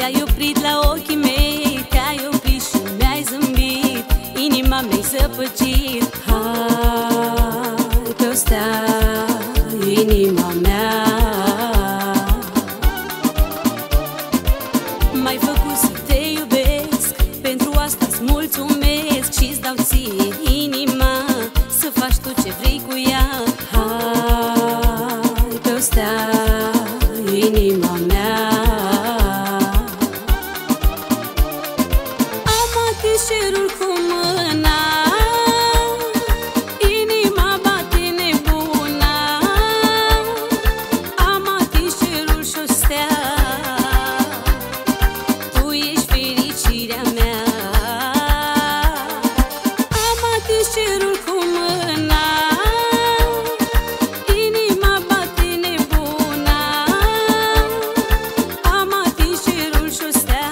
Te-ai oprit la ochii mei, te-ai oprit și mi-ai zâmbit, inima mea-i zăpăcit. Hai că-o stea inima mea. M-ai făcut să te iubesc, pentru asta-ți mulțumesc și-ți dau ție inima, să faci tu ce vrei cu ea. Hai că-o stea inima mea. Am atins cerul cu mâna, inima bate nebuna. Am atins cerul și-o stea, tu ești fericirea mea. Am atins cerul cu mâna, inima bate nebuna. Am atins cerul și-o stea,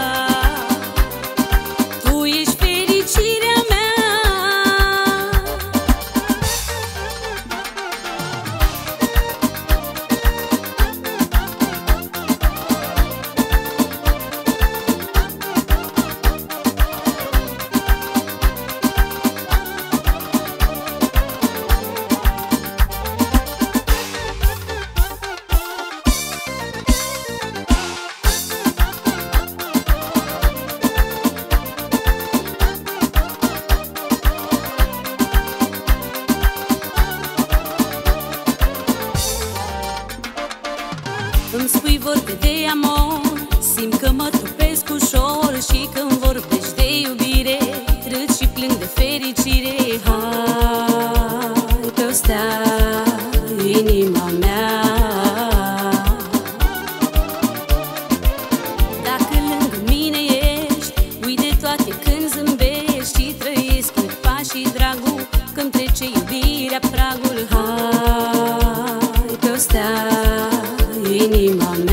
tu ești fericirea mea. Îmi spui vorbe de amor, simt că mă topesc ușor, și când vorbești de iubire, râd și plâng de fericire. Hai că-o stea inima mea. Dacă lângă mine ești, uit de toate când zâmbești, și trăiesc clipa și dragul când trece iubirea pragul. Hai că-o stea inima mea.